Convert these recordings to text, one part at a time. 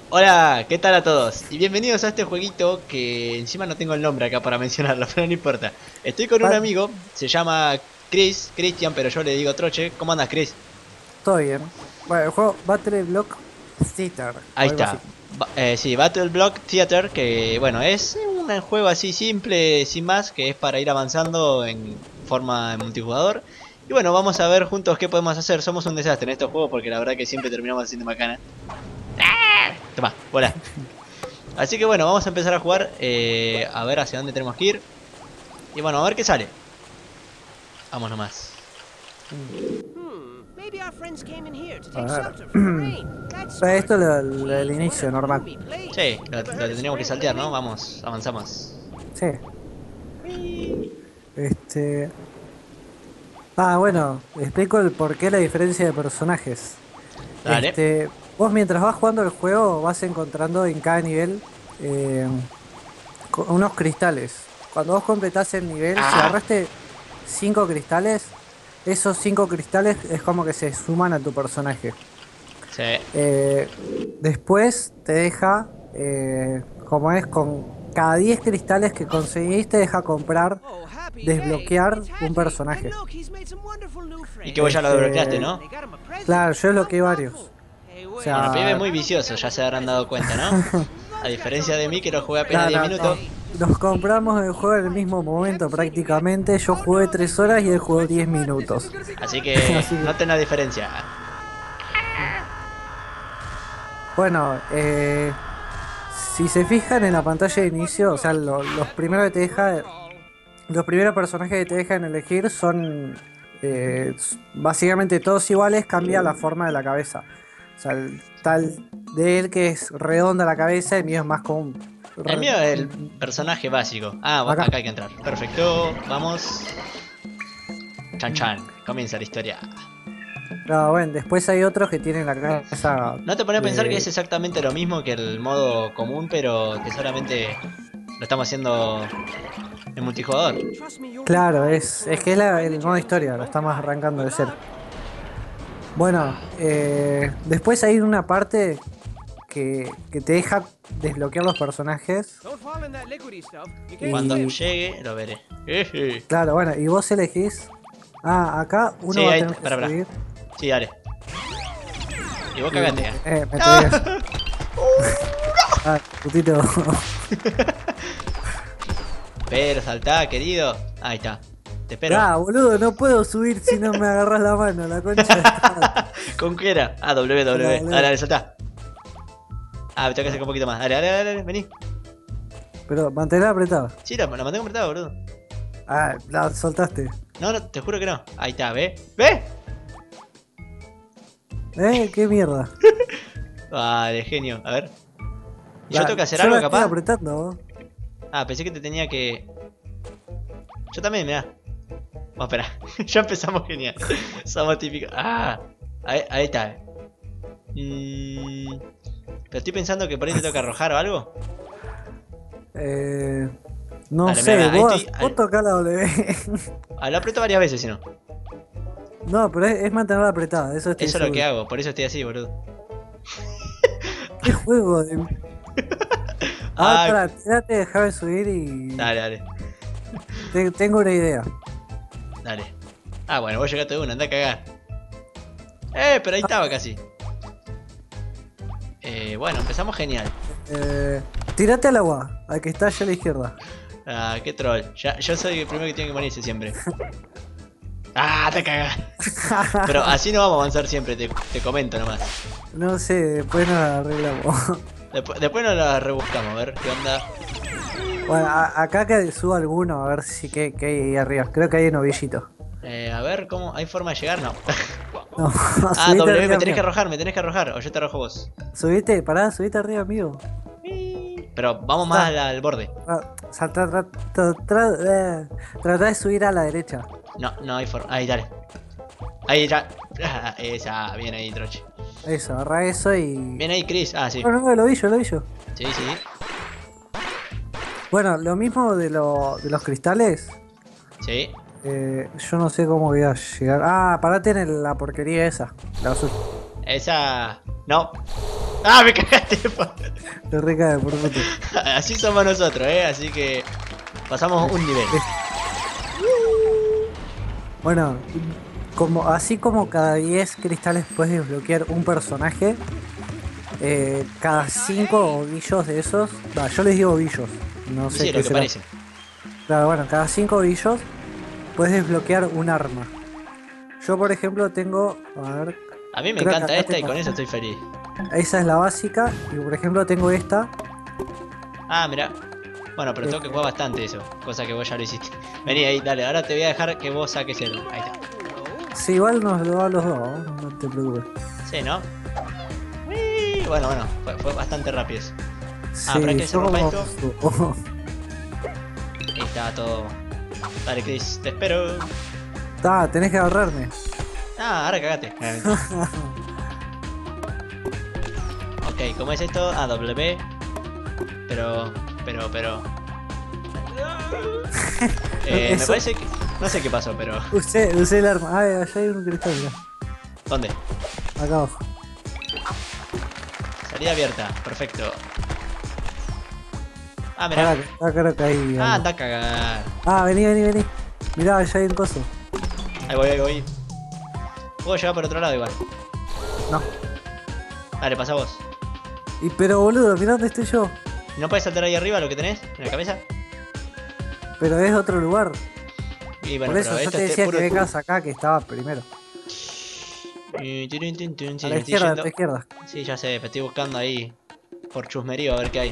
Hola, ¿qué tal a todos? Y bienvenidos a este jueguito que encima no tengo el nombre acá para mencionarlo, pero no importa. Estoy con un Va- amigo, se llama Cristian, pero yo le digo Troche. ¿Cómo andas, Chris? Todo bien. Bueno, el juego Battle Block Theater o Ahí algo está. así. Sí, Battle Block Theater, que bueno, es un juego así simple, sin más, que es para ir avanzando en forma de multijugador. Y bueno, vamos a ver juntos qué podemos hacer. Somos un desastre en estos juegos porque la verdad que siempre terminamos haciendo macana. Toma, bola. Así que bueno, vamos a empezar a jugar, a ver hacia dónde tenemos que ir. Y bueno, a ver qué sale. Vamos nomás. Mm, Maybe our friends came in here to A take ver. shelter from the rain. That's smart. Esto es el Gee, what inicio a normal. gloomy place. Sí, lo Ever heard of tendríamos que spring saltear, ¿no? cleaning? Vamos, avanzamos. Sí. Este. Bueno, explico el por qué la diferencia de personajes. Dale. Vos mientras vas jugando el juego vas encontrando en cada nivel eh, unos cristales. Cuando vos completás el nivel, si Ah, agarraste 5 cristales, esos 5 cristales es como que se suman a tu personaje. sí. Eh, Después te deja, como es, con cada 10 cristales que conseguiste, deja comprar, Oh, happy day. desbloquear It's un Hadley. And personaje. look, he's made some wonderful new Y que friends. vos ya lo desbloqueaste, Este, ¿no? They got him a present. claro, yo How desbloqueé thoughtful. varios. Hey, O wait. Bueno, el pibe es sea, muy I don't think vicioso, that ya was se a habrán dado present. cuenta, ¿no? A Love's got some diferencia de mí, que wonderful lo new jugué apenas friends 10 claro, minutos. today. nos compramos el juego en el mismo momento prácticamente. Yo Oh jugué no, 3 this isn't horas y él good. jugó Spread 10 some mud. This minutos. isn't gonna be Así good. que Así que, noten la diferencia. bueno, si se fijan en la pantalla de inicio, o sea, los primeros que te deja. Los primeros personajes que te dejan elegir son básicamente todos iguales, cambia la forma de la cabeza. O sea, el tal de él que es redonda la cabeza, el mío es más como El mío es el personaje básico. Ah, acá. acá hay que entrar. Perfecto, vamos. Chan chan, comienza la historia. Ah, bueno, después hay otros que tienen la cabeza ¿No te pones a pensar que es de... exactamente lo mismo que el modo común, pero que solamente lo estamos haciendo en multijugador? Trust me, you'll be Claro, fine. es que es Find the el modo gems and historia, lo don't estamos cry. arrancando de Good cero. luck. Bueno, después hay una parte que te deja desbloquear los personajes. Don't fall in that liquidy stuff. You can't Cuando Y swim. llegue, lo veré. Jeje. claro, bueno, y vos elegís. Acá uno Sí, va a ahí, tener que para. subir. Sí, dale. Y vos Y cagate, me pegué. Putito. Pero saltá, querido. Ahí está. Te espero. Boludo, no puedo subir si no me agarras la mano, la concha de esta- ¿Con qué era? Ah, W, Con la W. W. Dale, dale, saltá. Ah, me tengo que hacer un poquito más. Dale, dale, dale, dale, vení. Pero mantener apretado. Sí, la mantengo apretada, boludo. La soltaste. No, no, te juro que no. Ahí está, ¿ve? ¿Ve? ¿Qué mierda? Vale, genio. A ver. ¿Yo tengo que hacer Yo algo la estoy capaz? apretando, vos. Ah, pensé que te tenía que... Yo también, mirá. Vamos, espera. Ya empezamos genial. Somos típicos. Ah, ahí está. Pero estoy pensando que por ahí te tengo que arrojar o algo. No Dale, sé, mirá, ahí vos, estoy. vos tocá la W. Lo aprieto varias veces, si no. No, pero es mantenerla apretada, eso estoy Eso es lo que seguro. hago, por eso estoy así, boludo. ¿Qué juego de... Ah, Pará, tirate, déjame subir y... dale, dale, Tengo una idea. dale. Ah, bueno, vos llegaste de una, anda a cagar. Pero ahí estaba casi. Bueno, empezamos genial. Tirate al agua, al que está allá a la izquierda. Ah, qué troll. Yo soy el primero que tiene que morirse siempre. Ah, te cagás. Pero así no vamos a avanzar siempre, te comento nomás. No sé, después nos arreglamos. Después nos la rebuscamos, a ver qué onda. Bueno, acá que suba alguno, a ver si qué hay ahí arriba. Creo que hay un ovillito. A ver, ¿cómo? ¿Hay forma de llegar? No. No, Ah, subite W, arriba, me tenés que amigo. arrojar, me tenés que arrojar. O yo te arrojo vos. Subite, pará, subite arriba, amigo. Pero vamos más al borde. Trata de subir a la derecha. No, no hay forma. Ahí, dale. Ahí ya. Ah, esa, bien ahí, Troche. Eso, agarra eso y... Bien ahí, Chris. Ah, sí. No, no, el ovillo, el ovillo. Sí, sí. Bueno, lo mismo de los cristales. Sí. Yo no sé cómo voy a llegar. Parate en la porquería esa. La azul. Esa. No. ¡Ah, me cagaste! Te recae por puto. Así somos nosotros, así que pasamos un nivel. Bueno, así como cada 10 cristales puedes desbloquear un personaje, cada 5 ovillos de esos, yo les digo ovillos, no sé Sí, qué lo que será. parece. Claro, bueno, cada 5 ovillos puedes desbloquear un arma. Yo por ejemplo tengo, a ver, A mí me creo que encanta acá esta y tengo- con eso estoy feliz. esa es la básica, y por ejemplo tengo esta. Ah, mira. Bueno, pero tengo que jugar bastante eso, cosa que vos ya lo hiciste. Vení ahí, dale, ahora te voy a dejar que vos saques el... Ahí está. Sí, igual nos lo da a los dos, no te preocupes. Sí, ¿no? Uy, bueno, fue bastante rápido eso. Sí, ¿para qué se yo rompa como- Ahí está todo. Dale, Chris, te espero. Tenés que agarrarme. Ah, ahora cagate. Ok, ¿cómo es esto? Ah, W. Pero. Me Eso- parece que. No sé qué pasó, pero. Usé el arma. Ah, allá hay un cristal, mirá. ¿Dónde? Acá abajo. Salida abierta, perfecto. Ah, mirá. Acá caí. Ah, anda a cagar. Vení. Mirá, allá hay un coso. Ahí voy. Puedo llegar por otro lado igual. No. Dale, pasa vos. Pero boludo, mirá dónde estoy yo. ¿No puedes saltar ahí arriba lo que tenés? ¿En la cabeza? Pero es otro lugar. Y bueno, Por eso pero yo esto te es decía puro- que vengas acá, que estaba primero. Sí, A me la estoy izquierda, a yendo. la izquierda. Sí, ya sé, me estoy buscando ahí por chusmerío a ver qué hay.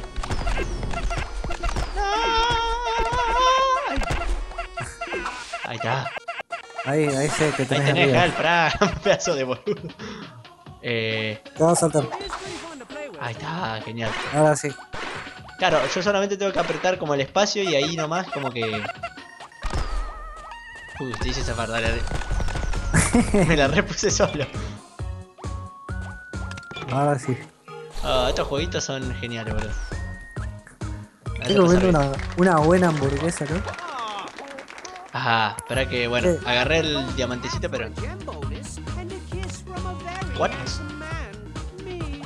Ahí está. Ahí sé que Ahí tenés tenés, arriba. Hal, pará, un pedazo de boludo. Te vas a saltar. It's pretty fun to play with. Ahí está, genial. Ahora sí. Claro, yo solamente tengo que apretar como el espacio y ahí nomás como que... te hice zafar, dale. Me la repuse solo. Ahora sí. Ah, estos jueguitos son geniales, boludo. Estoy comiendo una buena hamburguesa, ¿no? Ajá, espera que, bueno, Sí. agarré el diamantecito, pero... Gem bonus and a kiss from a very What? handsome man. Me.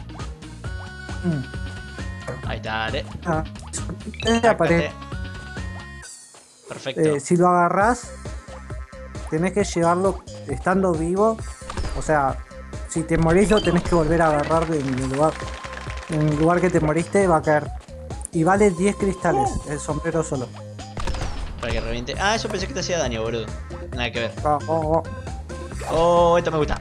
Ahí está, dale. Es la pared. Sácate. Perfecto. Si lo agarrás, tenés que llevarlo estando vivo. O sea, si te morís lo tenés que volver a agarrar en el lugar. En el lugar que te moriste va a caer. Y vale 10 cristales, el sombrero solo. Para que reviente. Ah, eso pensé que te hacía daño, boludo. Nada que ver. Oh. Oh, esto me gusta.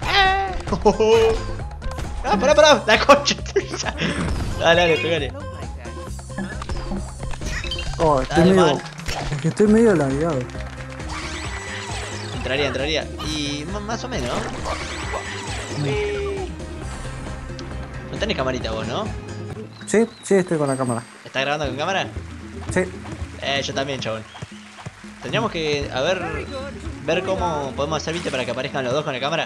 Ah, pará, la concha. Dale, pegale. Look like that. Oh, estoy Dale, medio. man. Es que estoy medio ladeado. Entraría. Y más o menos. No tenés camarita vos, ¿no? Sí, estoy con la cámara. ¿Estás grabando con cámara? Sí. Yo también, chabón. Tendríamos que, ver cómo podemos hacer, viste, para que aparezcan los dos con la cámara.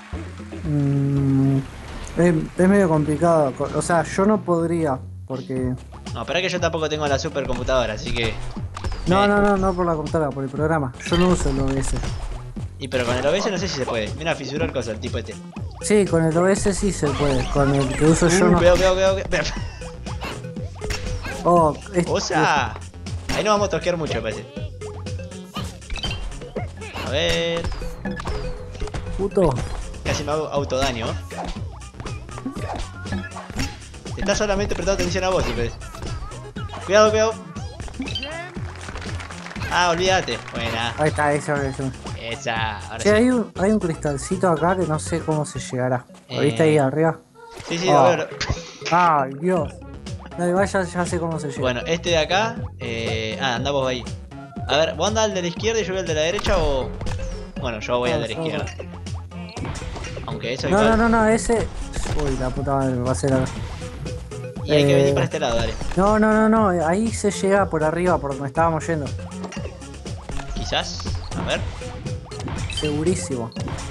Es medio complicado. O sea, yo no podría. Porque. No, espera que yo tampoco tengo la supercomputadora, así que... No por la computadora, por el programa. Yo no uso el OBS. Y pero con el OBS no sé si se puede. Mira, fisurar cosas, el tipo este. Sí, con el OBS sí se puede. Con el que uso yo no. Veo. Oh, O sea, ahí nos vamos a tosquear mucho, me parece. A ver... puto. Casi me hago autodaño. Te está solamente prestando atención a vos, Ipe. Cuidado. Ah, olvídate. Buena. Ahí está, esa. Esa. Ahora Sí, sí. hay un cristalcito acá que no sé cómo se llegará. ¿Lo viste ahí Eh. arriba? Sí, Oh. lo veo. Ay, Dios. Dale, vaya, ya sé cómo se llega. Bueno, este de acá. Anda vos ahí. A ver, ¿vos andás al de la izquierda y yo voy al de la derecha o...? Bueno, yo voy al de la izquierda. Aunque eso igual... No, ese. Uy, la puta madre, me va a hacer algo. Y hay que venir para este lado, dale. No, ahí se llega por arriba, por donde estábamos yendo. Quizás. A ver. Segurísimo.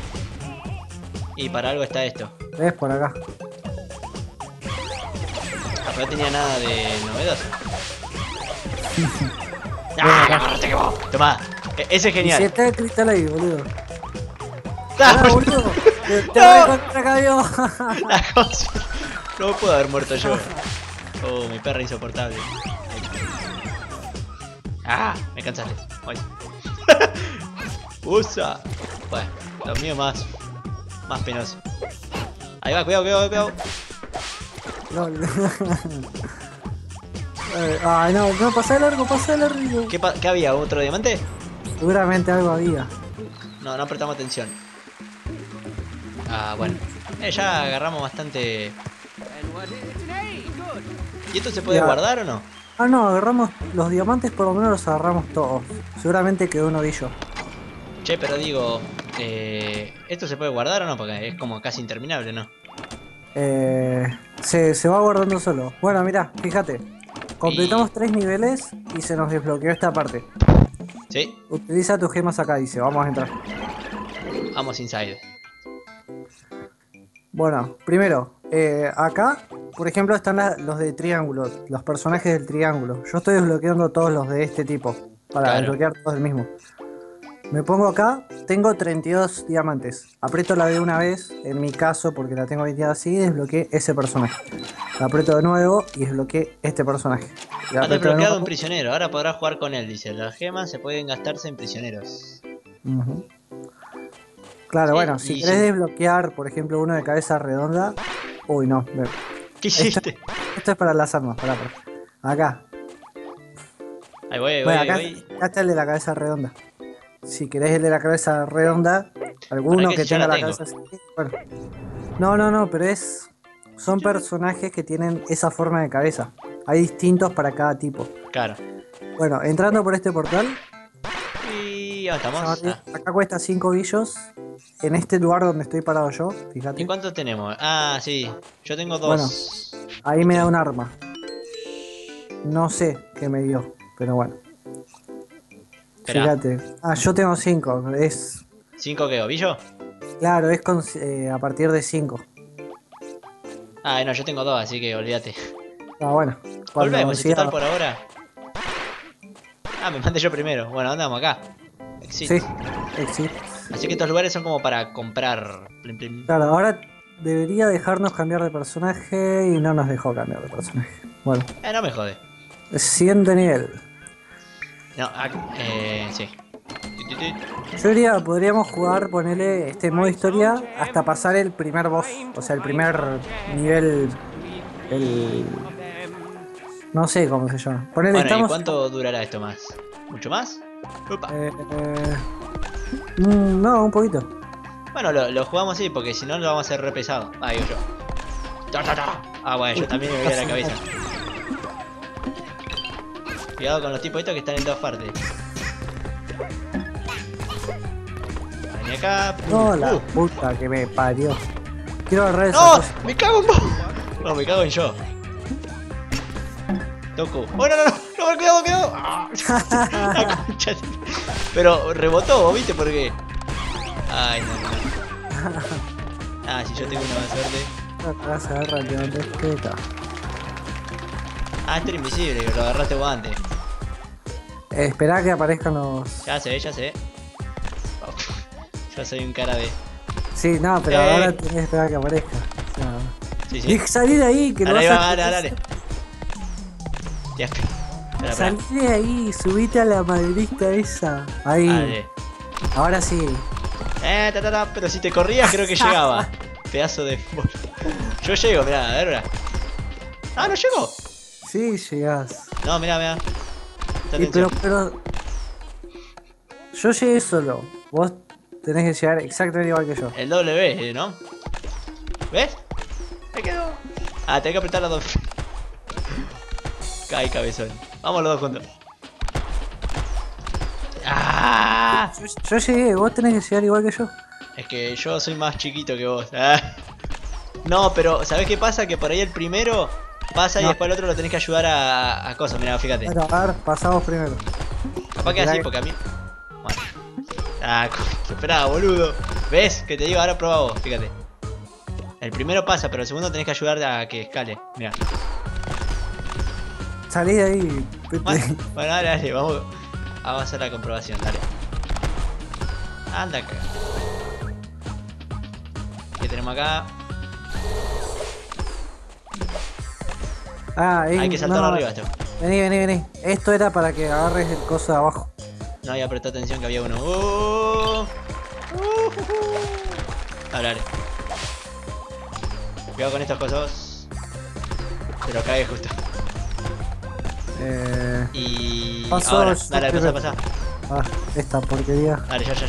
Y para algo está esto. ¿Ves? Por acá. No tenía nada de novedoso. ¡Ah! ¡Agárrate que vos! Tomá. Ese es Y si genial. está el cristal ahí, boludo. ¡Ah! Pará, boludo. Te No. recontra cayó. La cosa. No puedo haber muerto yo. Oh, mi perra insoportable. Ah, me cansaste. Ay. Usa. Bueno, lo mío más penoso. Ahí va, cuidado. No, ay, no, pasá de largo. ¿Qué había? ¿Otro diamante? Seguramente algo había. No prestamos atención. Ah, bueno. Ya agarramos bastante. And what is it? Hey, good. ¿Y esto se puede Ya. guardar o no? Ah, no, agarramos los diamantes, por lo menos los agarramos todos. Seguramente quedó un ovillo. Che, pero digo, ¿esto se puede guardar o no? Porque es como casi interminable, ¿no? Se va guardando solo. Bueno, mirá, fíjate. Completamos 3 niveles y se nos desbloqueó esta parte. Sí, Utiliza tus gemas acá, dice. Vamos a entrar. vamos inside. Bueno, primero, acá, por ejemplo, están los de triángulo, los personajes del triángulo. Yo estoy desbloqueando todos los de este tipo, para Claro. desbloquear todos del mismo. Me pongo acá, tengo 32 diamantes. Aprieto la B una vez, en mi caso, porque la tengo habilitada así, desbloqueé ese personaje. La aprieto de nuevo y desbloqueé este personaje. La Han aprieto de desbloqueado un nuevo. prisionero, ahora podrás jugar con él, dice. Las gemas se pueden gastarse en prisioneros. Ujú. Claro, Sí, bueno, si y querés sí. desbloquear, por ejemplo, uno de cabeza redonda. Uy, no, ve. ¿Qué hiciste? Esto es para las armas, pará. Acá. Ahí voy, Bueno, acá voy. está el de la cabeza redonda. Si querés el de la cabeza redonda, ¿Para alguno qué que si ya tenga la la tengo? cabeza así. Bueno. No, pero son personajes que tienen esa forma de cabeza. Hay distintos para cada tipo. Claro. Bueno, entrando por este portal, Y ya estamos. acá cuesta 5 billos. En este lugar donde estoy parado yo, ¿Y fíjate. cuántos tenemos? Ah, sí. Yo tengo Bueno. 2. Ahí me da un arma. No sé qué me dio, pero bueno. Esperá. Fíjate. Ah, yo tengo 5. Es. ¿5 qué? ¿Ovillo? Claro, es a partir de 5. Ah, no, yo tengo 2, así que olvídate. Ah, bueno. Cuando Volvemos, si siga- total por ahora. Ah, me mandé yo primero. Bueno, andamos acá. Exit. Sí, sí. Así que estos lugares son como para comprar. Plim, plim. Claro, ahora debería dejarnos cambiar de personaje y no nos dejó cambiar de personaje. Bueno, No me jode. siguiente nivel. No, sí. Tu, tu, tu. Yo diría, podríamos jugar, ponerle este modo historia hasta pasar el primer boss. O sea, el primer nivel. El. No sé cómo se llama. Ponele, Bueno, ¿y estamos. cuánto durará esto más? ¿Mucho más? Upa. No, un poquito. Bueno, lo jugamos así porque si no lo vamos a hacer re pesado. Ah, digo yo. Ta, ta, ta. Ah, bueno, yo también me voy a la cabeza. Cuidado con los tipos estos que están en todas partes. Vení acá. No, la puta que me parió. Quiero agarrar esa ¡No! cosa. ¡Me cago en vos! No, me cago en yo. Toco. ¡Oh, no! ¡No, cuidado! ¡Ah! La concha de- Pero rebotó, ¿viste? Porque. Ay, no. Ah, si yo tengo una más suerte. Acá se agarra el diamante este acá. Ah, este era invisible, lo agarraste vos antes. Esperá que aparezcan los. Ya sé. Yo soy un cara de. Sí, no, pero ahora tenés que esperar que aparezca. O sea, Sí, sí. deja salir de ahí, que lo Dale, vas va, a. dale. Ya, espera. Salí de ahí, subite a la maderista esa. Ahí. Dale. Ahora sí. Pero si te corrías creo que llegaba. Pedazo de. Yo llego, mirá, a ver, mirá. Ah, no llegó. Sí, llegás. No, mirá. Presta Y atención. pero. Yo llegué solo. Vos tenés que llegar exactamente igual que yo. El W, ¿no? ¿Ves? Me quedó. Ah, tengo que apretar las dos. Cae cabezón. Vamos los dos juntos. ¡Ah! Yo llegué, vos tenés que llegar igual que yo. Es que yo soy más chiquito que vos. Ah. No, pero ¿sabés qué pasa? Que por ahí el primero pasa y No. después el otro lo tenés que ayudar a cosas. Mirá, fíjate. Bueno, a ver, pasamos primero. Capaz que así, porque a mí. Bueno. Ah, esperá, boludo. ¿Ves? Que te digo, ahora prueba vos, fíjate. El primero pasa, pero el segundo tenés que ayudar a que escale. Mirá. Salí de ahí. Bueno, dale, vamos a hacer la comprobación, dale. Anda acá. ¿Qué tenemos acá? Ah, Hay que saltar arriba esto. Vení, vení, vení. Esto era para que agarres el coso de abajo. No había prestado atención que había uno. Dale. Cuidado con estos cosos. Te lo cagué justo. Y... Paso, ahora, yo dale, quiero- pasa. Ah, esta porquería. Dale, ya.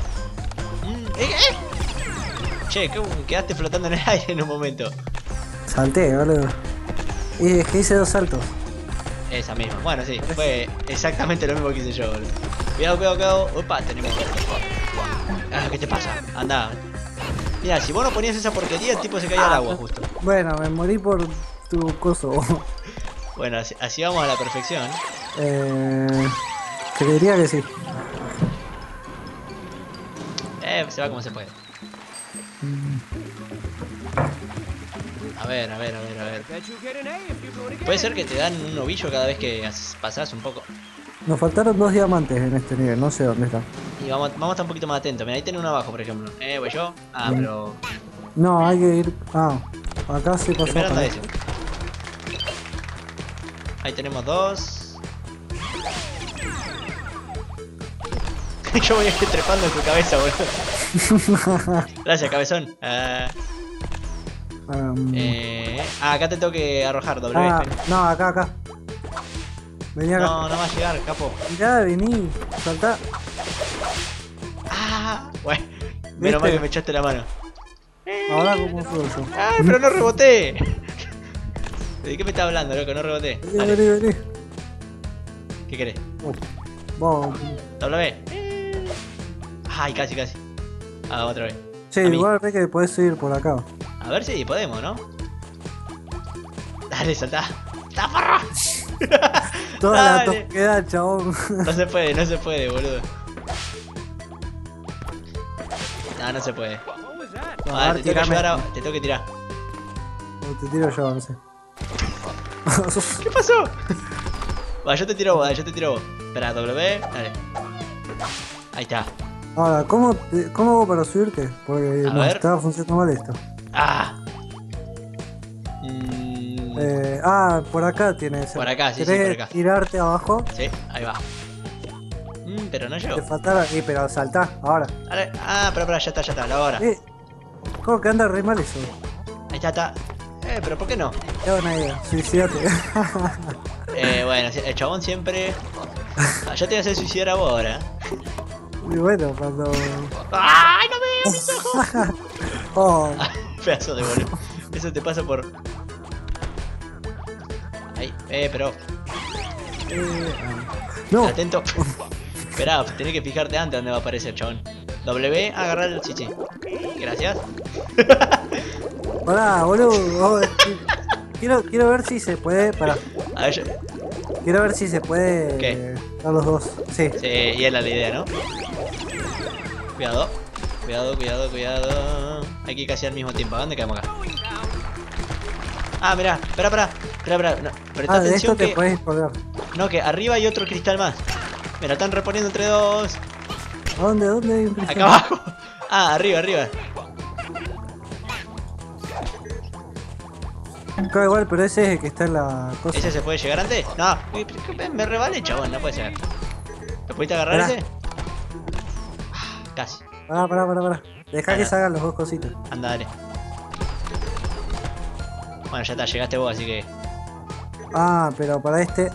Che, quedaste flotando en el aire en un momento. Salté, boludo. Y es que hice 2 saltos. Esa misma. Bueno, sí, fue exactamente lo mismo que hice yo, boludo. Cuidado. Opa, tenemos... Ah, ¿qué te pasa? Anda. Mira, si vos no ponías esa porquería, el tipo se caía al agua justo. Bueno, me morí por tu coso. Bueno, así vamos a la perfección. Creería que sí. Se va como se puede. A ver. Bet you get an A if you do it again. Puede ser que te dan un ovillo cada vez que pasás un poco. Nos faltaron 2 diamantes en este nivel, no sé dónde están. Y vamos a estar un poquito más atentos. Mira, ahí tenés uno abajo, por ejemplo. Voy yo. Ah, pero... No, hay que ir. Ah, acá se pasó. Primero anda para- ese. Ahí tenemos 2. Yo voy a ir trepando en tu cabeza, boludo. Gracias, cabezón. Acá te tengo que arrojar, W. No, acá. Vení acá. No va a llegar, capo. Mirá, vení, saltá. Bueno, menos mal ¿Viste? que me echaste la mano. Ahora como fue eso. Pero no reboté. ¿De qué me estás hablando, loco? No reboté. Dale, Vení. ¿qué querés? Vamos. W. Ay, casi. Otra vez. Che, A mí. igual ve que podés subir por acá. A ver si podemos, ¿no? Dale, saltá. ¡Tafarra! Toda la Dale. tosquedad, chabón. No se puede, boludo. No se puede. What was that? No, Vale, a ver, te tengo que tirame. ayudar te tengo que tirar. O te tiro yo, no sé. ¿Qué pasó? Va, yo te tiro vos. Espera, W, dale. Ahí está. Ahora, ¿cómo hago para subirte? Porque A no ver. estaba funcionando mal esto. Por acá tiene ese. Por acá, sí, ¿Querés por acá. tirarte abajo? Sí, ahí va. Pero no llego. Te faltara. Pero saltá, ahora. Dale. Pero ya está, la hora. ¿Cómo que anda re mal eso? Ahí está. Pero ¿por qué no? Qué buena idea, suicidate. Bueno, el chabón siempre... yo te voy a hacer suicidar a vos ahora. Y bueno, cuando. ¡Ay, no me mis ojos! Oh, Pedazo de boludo. Eso te pasa por... Ahí, pero... no, Atento. Esperá, tenés que fijarte antes dónde va a aparecer, chabón. W, agarrar el chichi. Gracias. pará, boludo. Quiero ver si se puede. Pará. A ver, Quiero ver si se puede. ¿Qué? A los dos. Sí. sí, y es la idea, ¿no? Cuidado. Hay que ir casi al mismo tiempo. ¿A dónde caemos acá? Mirá, espera. No, presta De atención esto te que... puedes colgar. No, que arriba hay otro cristal más. Me lo están reponiendo entre dos. ¿A dónde? ¿Dónde hay un cristal? Acá abajo. Arriba. Acá igual, pero ese es el que está en la cosa. ¿Ese se puede llegar antes? No, me rebalé, chabón, no puede ser. ¿Lo pudiste agarrar Pará. ese? Casi. Pará. Deja que Pará. salgan los dos cositos. Anda, dale. Bueno, ya está, llegaste vos, así que... Pero para este,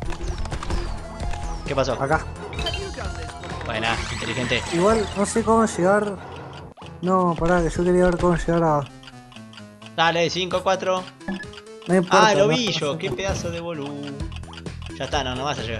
¿Qué pasó? acá. Buena, inteligente. Igual no sé cómo llegar. No, pará, que yo quería ver cómo llegar a. Dale, 5, 4. No importa. El no ovillo, pasa qué nada. pedazo de boludo. Ya está, no vas a llegar.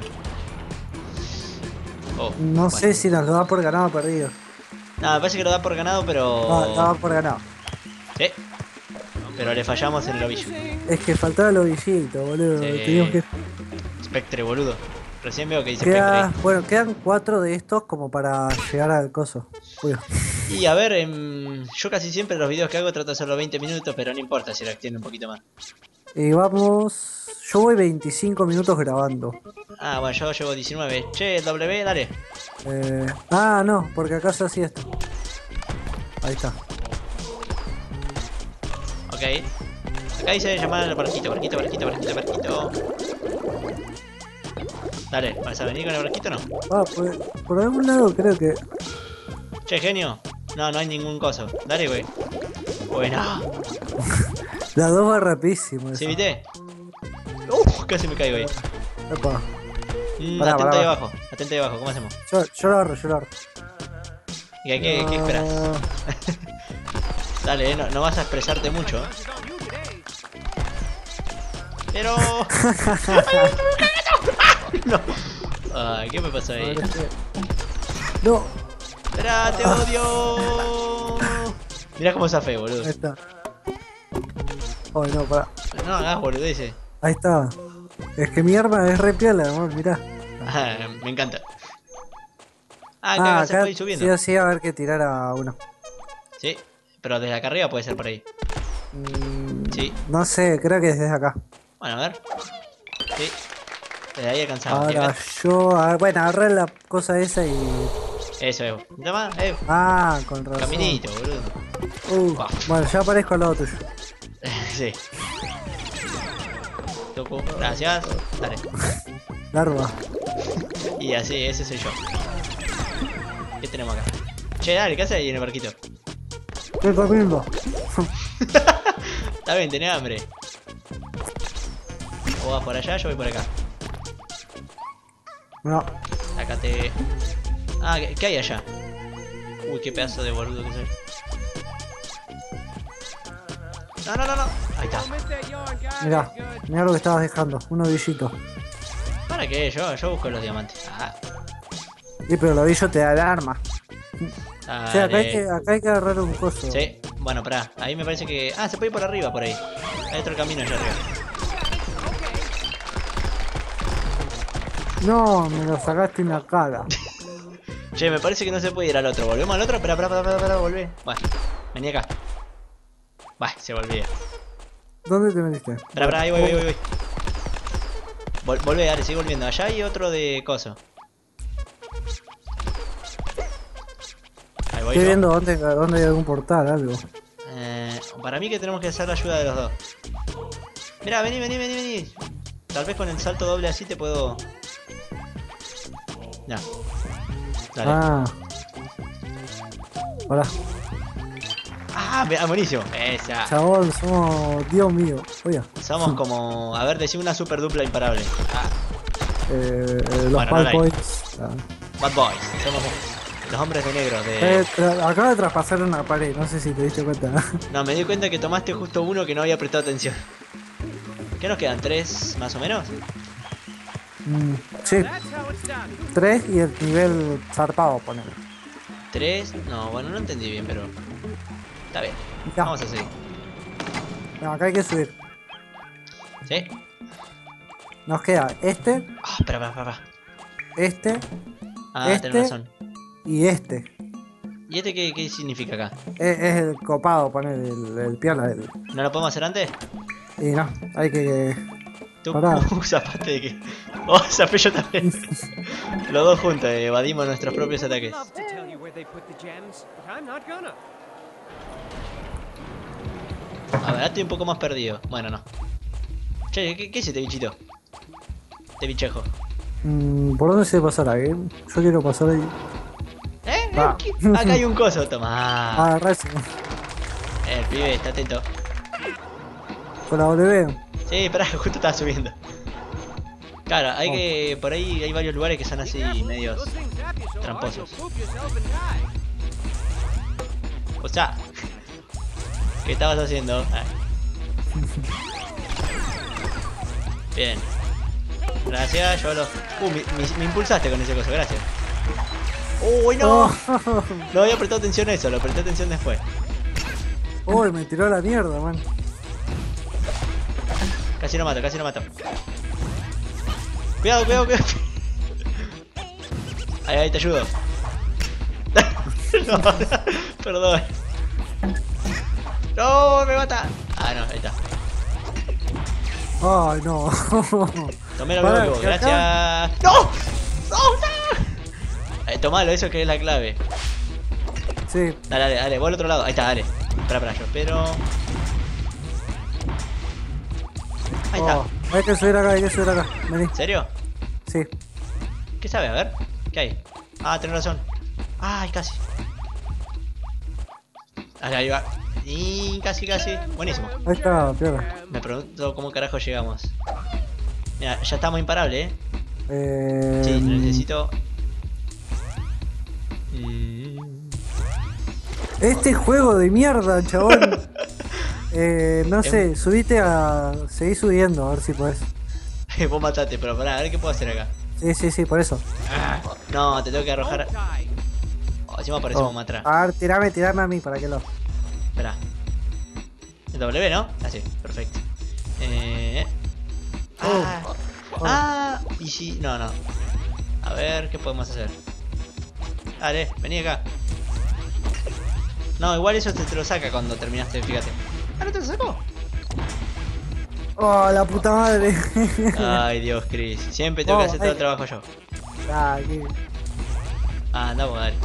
No bueno. sé si nos lo da por ganado o perdido. No, me parece que lo da por ganado, pero... No, daba por ganado. Sí. Pero le fallamos en el ovillo. Es que faltaba el ovillito, boludo. Sí. Teníamos que. Spectre, boludo. Recién veo que dice Queda, Spectre. bueno, quedan 4 de estos como para llegar al coso. Uy. Y a ver, yo casi siempre los videos que hago trato de hacerlo 20 minutos, pero no importa si lo extiendo un poquito más. Y vamos. Yo voy 25 minutos grabando. Bueno, yo llevo 19. Che, el W, dale. No, porque acá se hacía esto. Ahí está. Ok. Acá dice llamar al barquito, barquito, barquito, barquito, barquito. Dale, ¿vas a venir con el barquito o no? Ah, por algún lado creo que. Che, genio. No, no hay ningún coso. Dale, güey. Bueno. Las dos va rapidísimo. ¿Sí eso. viste? Casi me caigo ahí. Epa. Atento Pará, ahí pará. abajo. Atento ahí abajo. ¿Cómo hacemos? Yo lo agarro, yo lo agarro. ¿Y qué esperas? Dale, no vas a expresarte mucho. Pero... no. Ay, ¿qué me pasó A ahí? ver, No, Espera, te odio. Mirá cómo zafé, boludo. ahí está. Ay, no, pará. No hagas boludeces. Ahí está. Es que mi arma es re piola, amor, mirá. Ah, me encanta. Acá se puede ir subiendo. sí o sí va a haber que tirar a uno. Sí, pero desde acá arriba puede ser por ahí. Sí. No sé, creo que es desde acá. Bueno, a ver. Sí. Desde ahí alcanzamos. Ahora bueno, agarré la cosa esa y... Eso, Evo. Toma, Evo. Ah, con razón. Caminito, boludo. Bueno, ya aparezco al lado tuyo. Sí. Toco, gracias. Dale. Larva. Y así, ese soy yo. ¿Qué tenemos acá? Che, dale, ¿qué haces ahí en el barquito? Estoy comiendo. Está bien, tenés hambre. Vos vas por allá, yo voy por acá. No. Sácate. Ah, ¿qué hay allá? Uy, qué pedazo de boludo que soy. No. Ahí está. Don't miss that yarn, guys. Mirá, Good. mirá lo que estabas dejando. Un ovillito. ¿Para qué? Yo busco los diamantes. Ah, Sí, pero el ovillo te da el arma. dale. Sí, acá hay que agarrar un coso. Sí, bueno, pará. Ahí me parece que... Ah, se puede ir por arriba, por ahí. Hay otro camino allá arriba. No, me lo sacaste en la cara. Che, me parece que no se puede ir al otro. ¿Volvemos al otro? Espera, volvé. Bueno, vení acá. Va, se volvía. ¿Dónde te metiste? Espera, ahí voy. Volvé, dale, sigue volviendo. Allá hay otro de coso. Ahí voy Estoy yo. viendo dónde hay algún portal, algo. Para mí que tenemos que hacer la ayuda de los dos. Mira, vení. Tal vez con el salto doble así te puedo... Ya. Dale. Ah. Hola. Buenísimo. Esa. Chabón, somos... Dios mío. Oye. Somos como... A ver, decí una super dupla imparable. Los Bueno, no Bad la hay. Boys. Ah. Bad Boys. Somos los hombres de negro de... Acaba de traspasar una pared, no sé si te diste cuenta. No, me di cuenta que tomaste justo uno que no había prestado atención. ¿Qué nos quedan? ¿3 más o menos? Sí, That's how it's done. 3 y el nivel zarpado, ponele. ¿3? No, bueno, no entendí bien, pero... Está bien. Ya. Vamos a seguir. No, acá hay que subir. ¿Sí? Nos queda este, Espera. este Tenés Este- razón. y este. ¿Y este qué significa acá? Es el copado, poner el piola. ¿No lo podemos hacer antes? Y no, hay que... Tú Pará. zapaste de que... Oh, zafé yo también. Los dos juntos evadimos nuestros propios ataques. Love to tell you where they put the gems, but I'm not gonna. A ver, estoy un poco más perdido. Bueno, no. Che, ¿qué es este bichito? Este bichejo. ¿Por dónde se pasará? Yo quiero pasar ahí. Va. Acá hay un coso, toma. Ah, razo. El pibe está atento. Con la W. Sí, esperá, justo estaba subiendo. Claro, hay que... Por ahí hay varios lugares que son así medios... Those things zap you so hard tramposos. you'll poop yourself and die. O sea... ¿Qué estabas haciendo? Bien. Gracias, yo lo... me impulsaste con ese coso, gracias. ¡Uy, no! No había prestado atención a eso, lo presté atención después. Uy, me tiró a la mierda, man. Casi lo mato. Cuidado. Ahí, te ayudo. No, perdón. No, me mata. No, ahí está. Ay, no. Tomé lo Pará, vivo, que acá- gracias. ¡No! Tomalo, eso que es la clave. Sí, Dale, vos al otro lado. Ahí está, dale. Espera, yo espero. Ahí está. Hay que subir acá, hay que subir acá. Vení. ¿En serio? Sí. ¿Qué sabe? A ver. ¿Qué hay? Ah, tenés razón. Ay, casi. Ahí va. Y casi. Buenísimo. Ahí está, pierda. Me pregunto cómo carajo llegamos. Mira, ya estamos imparables, Sí, necesito... Este juego de mierda, chabón. No sé, subite a. Seguí subiendo, a ver si podés. Vos matate, pero pará, a ver qué puedo hacer acá. Sí, por eso. No, te tengo que arrojar... Die. Oh, encima aparecemos más atrás. A ver, tirame a mí para que lo. Esperá. El W, ¿no? Así, perfecto. Y si... No. A ver, ¿qué podemos hacer? Dale, vení acá. No, igual eso te lo saca cuando terminaste, fíjate. Ah, ¿no te lo sacó? Oh, la puta madre. Ay, Dios, Chris. Siempre tengo que hacer todo el trabajo yo. Ah, andamos, dale.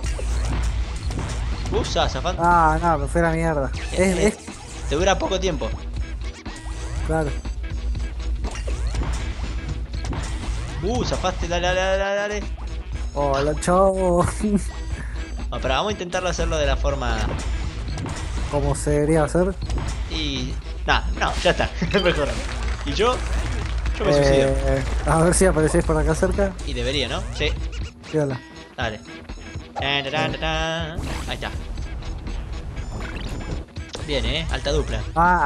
Zafán. No, me fue la mierda. Te dura poco tiempo. Claro. Zafaste, dale. Hola, chavo. No, pero vamos a intentarlo hacerlo de la forma... Como se debería hacer. Y... No, ya está. Mejor. Y yo me suicido. A ver si aparecés por acá cerca. Y debería, ¿no? Sí. Fíjala. Dale. Ahí está. Bien, alta dupla.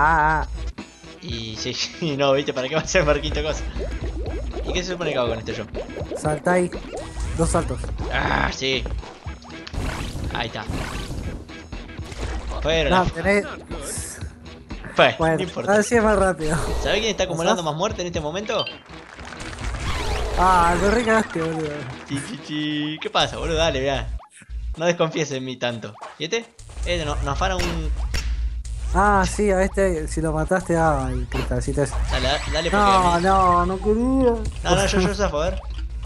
Y sí, no, viste, ¿para qué va a ser Marquito cosa? ¿Y qué se supone que hago con este yo? Salta ahí. 2 saltos. Sí. Ahí está. Pero No, tenés. Bueno, no importa. a ver si es más rápido. ¿Sabés quién está acumulando más muerte en este momento? Lo recagaste, boludo. ¿Qué pasa, boludo? Dale, vea. No desconfíes en mí tanto. ¿Y este? Nos afana un... Sí, a este, si lo mataste, el cristalcito ese. Dale porque... No quería. No, yo zafo, a ver.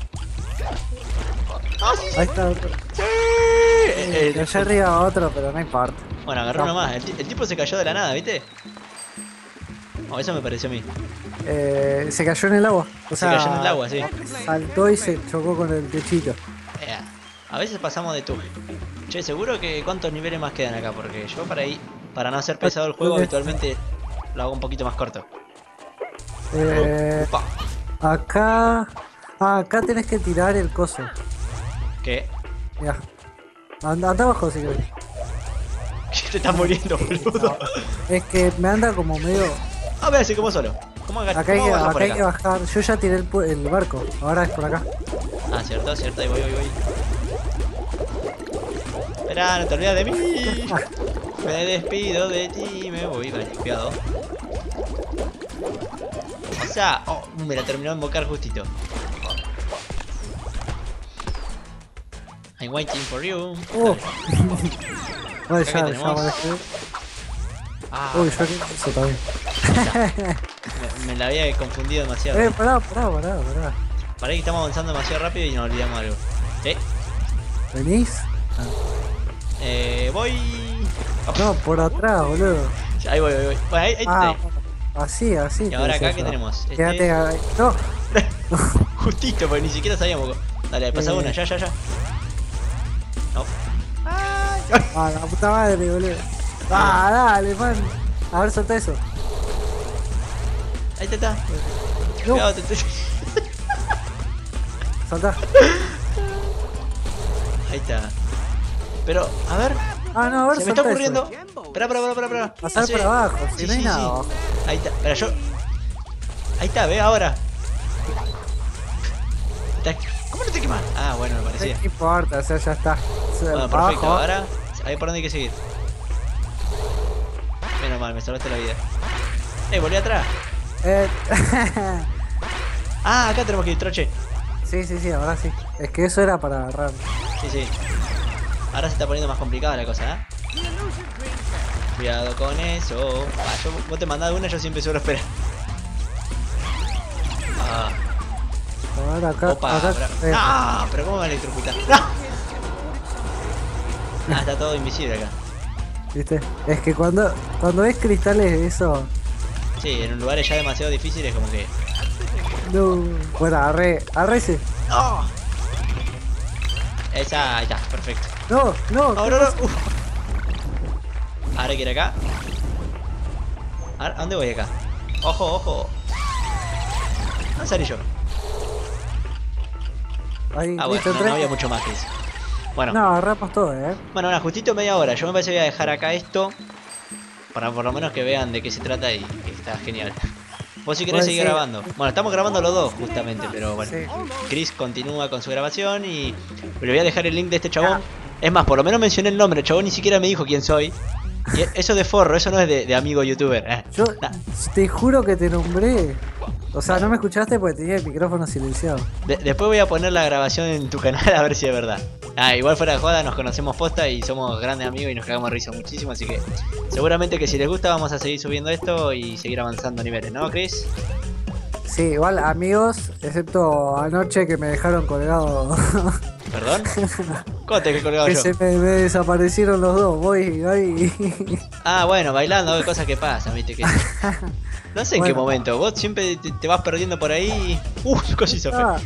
Ahí está otro. Allá arriba otro, pero no importa. Bueno, agarró uno más. El tipo se cayó de la nada, ¿viste? Eso me pareció a mí. Se cayó en el agua. Se cayó en el agua, sí. Saltó y se chocó con el techito. A veces pasamos de tú. Che, seguro que cuántos niveles más quedan acá, porque yo para no hacer pesado el juego, habitualmente lo hago un poquito más corto. Acá... acá tenés que tirar el coso. ¿Qué? Mirá. Anda abajo si querés. Te estás muriendo, boludo. Es que me anda como medio... Vea, así como solo. ¿Cómo acá hay que bajar. Yo ya tiré el barco. Ahora es por acá. Cierto. Ahí voy. Esperá, no te olvides de mí. Me despido de ti, me voy. Vale, cuidado. Me la terminó de invocar justito. I'm waiting for you. Vale, Acá ya tenemos. Uy, yo aquí eso también. me la había confundido demasiado. Pará. Pará que estamos avanzando demasiado rápido y nos olvidamos algo. ¿Venís? Voy... No, por atrás, boludo. Ahí voy. Bueno, ahí así. Y ahora acá, ¿qué tenemos? Quédate ahí. No. Justito, porque ni siquiera sabíamos. Dale, pasa una, ya. No. La puta madre, boludo. Dale, man. A ver, solta eso. Ahí está. No. Cuidado, Salta. Ahí está. Pero, a ver. No, a ver, se me está solta ocurriendo. eso. Espera. Pasar para abajo, si no hay nada abajo. Ahí está, pero yo... Ahí está, ve ahora. ¿Cómo no te quemas? Bueno, me parecía. No importa, o sea, ya está. Bueno, perfecto, ahora... Ahí por donde hay que seguir. Menos mal, me salvaste la vida. Volví atrás. Acá tenemos que ir, troche. Sí, ahora sí. Es que eso era para agarrar. Sí. Ahora se está poniendo más complicada la cosa, Cuidado con eso. Vos te mandás una, yo siempre suelo esperar. Ahora acá. Pero ¿cómo me va a electrocutar? Está todo invisible acá. ¿Viste? Es que cuando ves cristales eso... Sí, en lugares ya demasiado difíciles como que... No. Bueno, agarré ese. ¡No! Esa, ya, perfecto. No, no. No, ¿qué no, no. pasa? Uf. Ahora quiere acá. ¿A dónde voy acá? Ojo, ojo. ¿Dónde salí yo? Ahí, Ah, bueno, listo, no, entré. no había mucho más que eso. Bueno, No, agarramos todo, bueno, nada, justito media hora. Yo me parece que voy a dejar acá esto. Para por lo menos que vean de qué se trata y que está genial. Vos si querés Pues seguir sí. grabando. Bueno, estamos grabando los dos justamente, pero bueno. Sí. Chris continúa con su grabación y le voy a dejar el link de este chabón. Es más, por lo menos mencioné el nombre, el chabón ni siquiera me dijo quién soy. Y eso de forro, eso no es de amigo youtuber. Yo Nah. te juro que te nombré. O sea, no me escuchaste porque tenía el micrófono silenciado. Después voy a poner la grabación en tu canal a ver si es verdad. Ah, igual fuera de joda, nos conocemos posta y somos grandes amigos y nos cagamos de risa muchísimo, así que seguramente que si les gusta vamos a seguir subiendo esto y seguir avanzando niveles, ¿no, Chris? Sí, igual amigos, excepto anoche que me dejaron colgado. ¿Perdón? ¿Cómo te he colgado Que yo? se me desaparecieron los dos. Voy ahí. Ah, bueno, bailando, hay cosas que pasan, viste que... No sé en qué Bueno. momento, vos siempre te vas perdiendo por ahí y... casi se fue. Ah,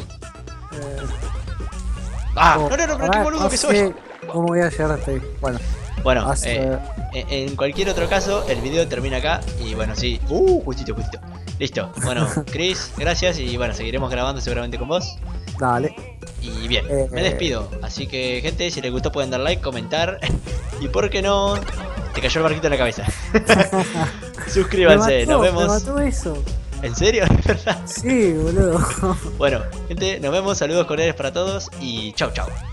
Ah, oh, no, no, no, pero qué pará, boludo no que soy. sé ¿Cómo voy a llegar hasta ahí? Bueno, Bueno, Hace- en cualquier otro caso, el video termina acá y bueno, sí. Justito, justito. Listo. Bueno, Chris, gracias y bueno, seguiremos grabando seguramente con vos. dale. Y bien, me despido. Así que, gente, si les gustó pueden dar like, comentar. Y por qué no, te cayó el barquito en la cabeza. Suscríbanse, nos Me vemos. mató eso. ¿En serio? ¿Es verdad? Sí, boludo. Bueno, gente, nos vemos. Saludos cordiales para todos y chau, chau.